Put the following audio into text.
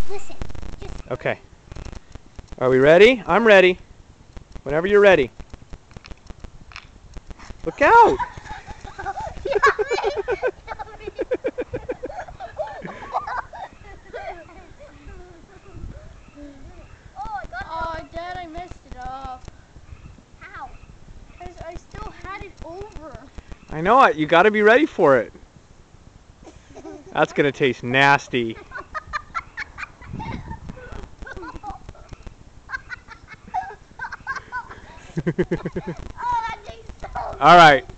Listen. Okay. Are we ready? I'm ready. Whenever you're ready. Look out! Oh, Dad, I messed it up. How? Because I still had it over. I know it. You got to be ready for it. That's going to taste nasty. Oh, that tastes so All right.